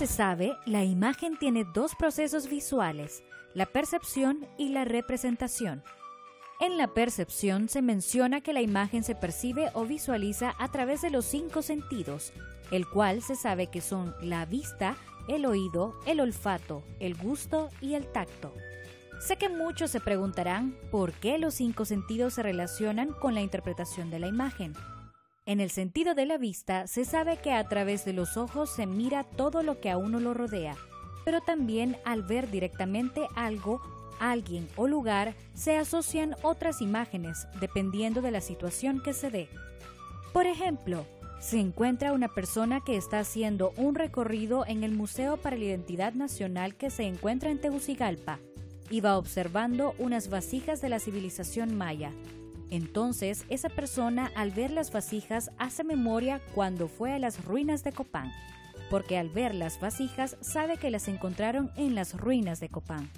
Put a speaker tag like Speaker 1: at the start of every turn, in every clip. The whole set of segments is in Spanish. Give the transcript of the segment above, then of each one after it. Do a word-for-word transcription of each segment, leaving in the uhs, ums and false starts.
Speaker 1: se sabe, la imagen tiene dos procesos visuales, la percepción y la representación. En la percepción se menciona que la imagen se percibe o visualiza a través de los cinco sentidos, el cual se sabe que son la vista, el oído, el olfato, el gusto y el tacto. Sé que muchos se preguntarán por qué los cinco sentidos se relacionan con la interpretación de la imagen. En el sentido de la vista, se sabe que a través de los ojos se mira todo lo que a uno lo rodea, pero también al ver directamente algo, alguien o lugar, se asocian otras imágenes dependiendo de la situación que se dé. Por ejemplo, se encuentra una persona que está haciendo un recorrido en el Museo para la Identidad Nacional que se encuentra en Tegucigalpa y va observando unas vasijas de la civilización maya. Entonces, esa persona al ver las vasijas hace memoria cuando fue a las ruinas de Copán, porque al ver las vasijas sabe que las encontraron en las ruinas de Copán.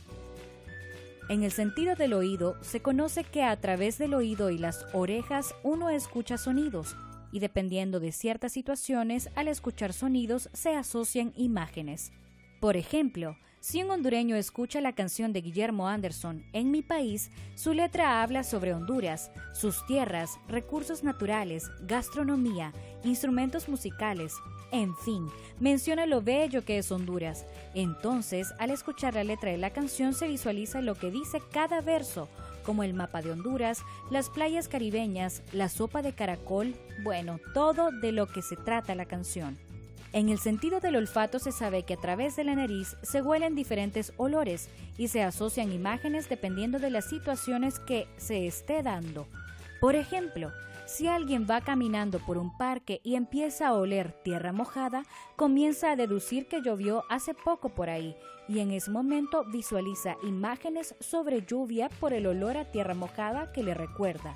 Speaker 1: En el sentido del oído, se conoce que a través del oído y las orejas uno escucha sonidos, y dependiendo de ciertas situaciones, al escuchar sonidos se asocian imágenes. Por ejemplo, si un hondureño escucha la canción de Guillermo Anderson, En mi país, su letra habla sobre Honduras, sus tierras, recursos naturales, gastronomía, instrumentos musicales, en fin, menciona lo bello que es Honduras. Entonces, al escuchar la letra de la canción se visualiza lo que dice cada verso, como el mapa de Honduras, las playas caribeñas, la sopa de caracol, bueno, todo de lo que se trata la canción. En el sentido del olfato se sabe que a través de la nariz se huelen diferentes olores y se asocian imágenes dependiendo de las situaciones que se esté dando. Por ejemplo, si alguien va caminando por un parque y empieza a oler tierra mojada, comienza a deducir que llovió hace poco por ahí y en ese momento visualiza imágenes sobre lluvia por el olor a tierra mojada que le recuerda.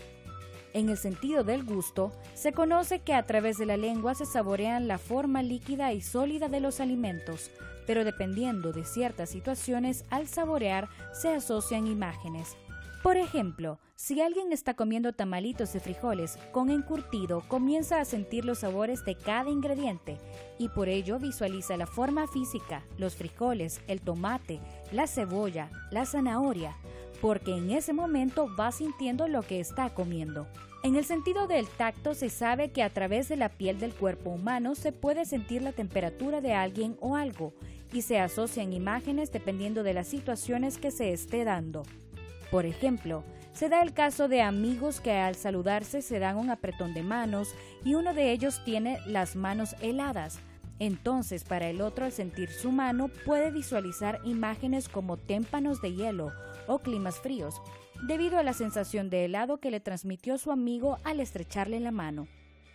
Speaker 1: En el sentido del gusto, se conoce que a través de la lengua se saborean la forma líquida y sólida de los alimentos, pero dependiendo de ciertas situaciones, al saborear se asocian imágenes. Por ejemplo, si alguien está comiendo tamalitos de frijoles con encurtido, comienza a sentir los sabores de cada ingrediente y por ello visualiza la forma física, los frijoles, el tomate, la cebolla, la zanahoria, porque en ese momento va sintiendo lo que está comiendo. En el sentido del tacto se sabe que a través de la piel del cuerpo humano se puede sentir la temperatura de alguien o algo y se asocian imágenes dependiendo de las situaciones que se esté dando. Por ejemplo, se da el caso de amigos que al saludarse se dan un apretón de manos y uno de ellos tiene las manos heladas. Entonces, para el otro, al sentir su mano, puede visualizar imágenes como témpanos de hielo o climas fríos, debido a la sensación de helado que le transmitió su amigo al estrecharle la mano.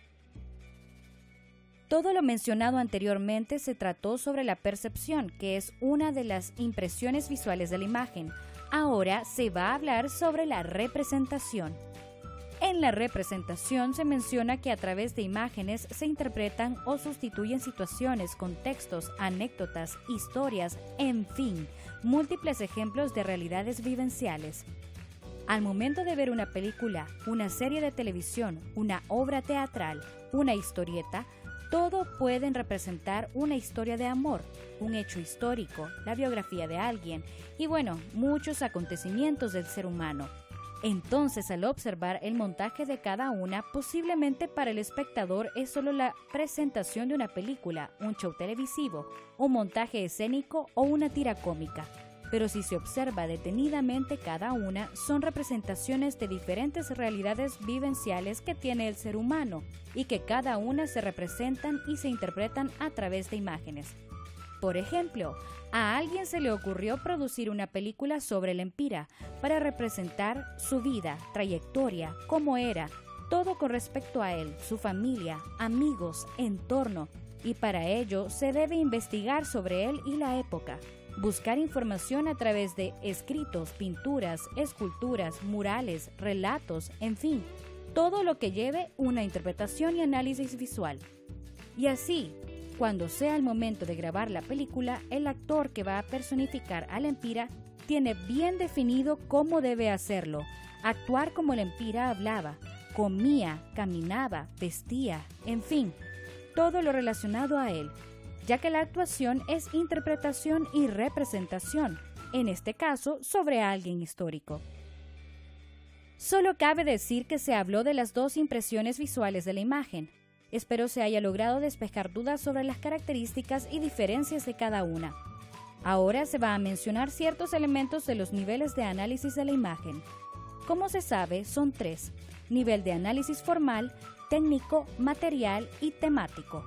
Speaker 1: Todo lo mencionado anteriormente se trató sobre la percepción, que es una de las impresiones visuales de la imagen. Ahora se va a hablar sobre la representación. En la representación se menciona que a través de imágenes se interpretan o sustituyen situaciones, contextos, anécdotas, historias, en fin, múltiples ejemplos de realidades vivenciales. Al momento de ver una película, una serie de televisión, una obra teatral, una historieta, todo pueden representar una historia de amor, un hecho histórico, la biografía de alguien y bueno, muchos acontecimientos del ser humano. Entonces, al observar el montaje de cada una, posiblemente para el espectador es solo la presentación de una película, un show televisivo, un montaje escénico o una tira cómica. Pero si se observa detenidamente cada una, son representaciones de diferentes realidades vivenciales que tiene el ser humano y que cada una se representan y se interpretan a través de imágenes. Por ejemplo, a alguien se le ocurrió producir una película sobre el Empira para representar su vida, trayectoria, cómo era, todo con respecto a él, su familia, amigos, entorno, y para ello se debe investigar sobre él y la época. Buscar información a través de escritos, pinturas, esculturas, murales, relatos, en fin, todo lo que lleve una interpretación y análisis visual. Y así, cuando sea el momento de grabar la película, el actor que va a personificar al Empira tiene bien definido cómo debe hacerlo, actuar como el Empira hablaba, comía, caminaba, vestía, en fin, todo lo relacionado a él. ya que la actuación es interpretación y representación, en este caso sobre alguien histórico. Solo cabe decir que se habló de las dos impresiones visuales de la imagen. Espero se haya logrado despejar dudas sobre las características y diferencias de cada una. Ahora se va a mencionar ciertos elementos de los niveles de análisis de la imagen. Como se sabe, son tres: nivel de análisis formal, técnico, material y temático.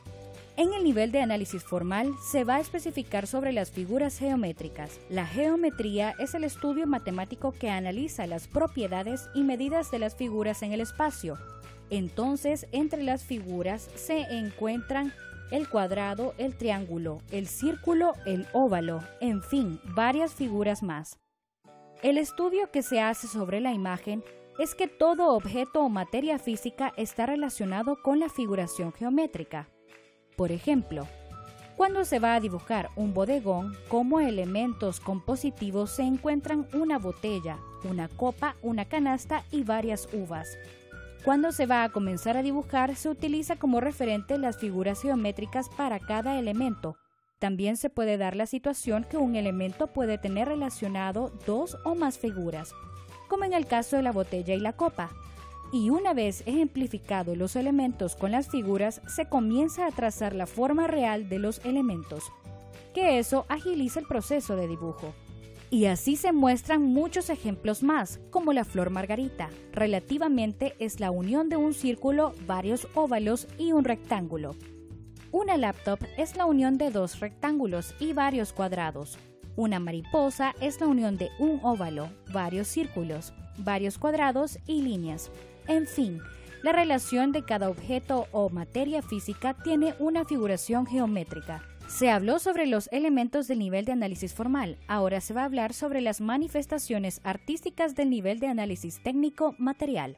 Speaker 1: En el nivel de análisis formal se va a especificar sobre las figuras geométricas. La geometría es el estudio matemático que analiza las propiedades y medidas de las figuras en el espacio. Entonces, entre las figuras se encuentran el cuadrado, el triángulo, el círculo, el óvalo, en fin, varias figuras más. El estudio que se hace sobre la imagen es que todo objeto o materia física está relacionado con la figuración geométrica. Por ejemplo, cuando se va a dibujar un bodegón, como elementos compositivos se encuentran una botella, una copa, una canasta y varias uvas. Cuando se va a comenzar a dibujar, se utiliza como referente las figuras geométricas para cada elemento. También se puede dar la situación que un elemento puede tener relacionado dos o más figuras, como en el caso de la botella y la copa. Y una vez ejemplificados los elementos con las figuras, se comienza a trazar la forma real de los elementos, que eso agiliza el proceso de dibujo. Y así se muestran muchos ejemplos más, como la flor margarita. Relativamente es la unión de un círculo, varios óvalos y un rectángulo. Una laptop es la unión de dos rectángulos y varios cuadrados. Una mariposa es la unión de un óvalo, varios círculos, varios cuadrados y líneas. En fin, la relación de cada objeto o materia física tiene una figuración geométrica. Se habló sobre los elementos del nivel de análisis formal. Ahora se va a hablar sobre las manifestaciones artísticas del nivel de análisis técnico material.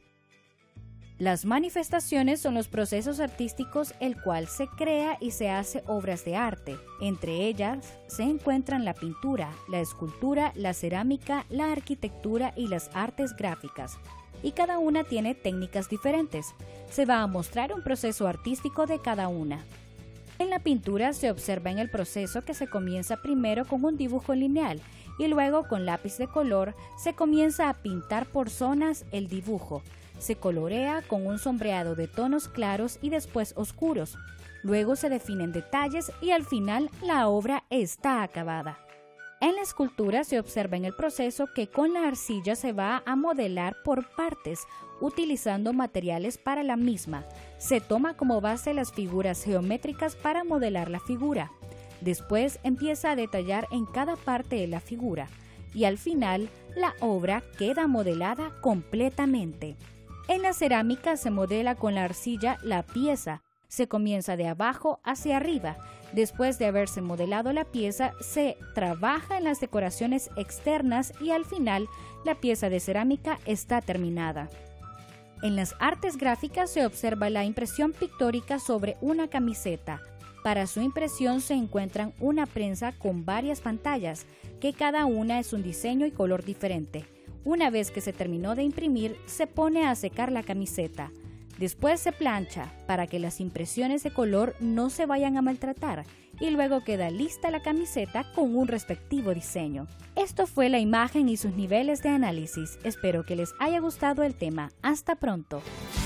Speaker 1: Las manifestaciones son los procesos artísticos el cual se crea y se hace obras de arte. Entre ellas se encuentran la pintura, la escultura, la cerámica, la arquitectura y las artes gráficas. Y cada una tiene técnicas diferentes. Se va a mostrar un proceso artístico de cada una. En la pintura se observa en el proceso que se comienza primero con un dibujo lineal y luego con lápiz de color se comienza a pintar por zonas el dibujo. Se colorea con un sombreado de tonos claros y después oscuros. Luego se definen detalles y al final la obra está acabada. En la escultura se observa en el proceso que con la arcilla se va a modelar por partes, utilizando materiales para la misma. Se toma como base las figuras geométricas para modelar la figura. Después empieza a detallar en cada parte de la figura y al final la obra queda modelada completamente. En la cerámica se modela con la arcilla la pieza. Se comienza de abajo hacia arriba. Después de haberse modelado la pieza, se trabaja en las decoraciones externas y al final la pieza de cerámica está terminada. En las artes gráficas se observa la impresión pictórica sobre una camiseta. Para su impresión se encuentran una prensa con varias pantallas, que cada una es un diseño y color diferente. Una vez que se terminó de imprimir, se pone a secar la camiseta. Después se plancha para que las impresiones de color no se vayan a maltratar y luego queda lista la camiseta con un respectivo diseño. Esto fue la imagen y sus niveles de análisis. Espero que les haya gustado el tema. Hasta pronto.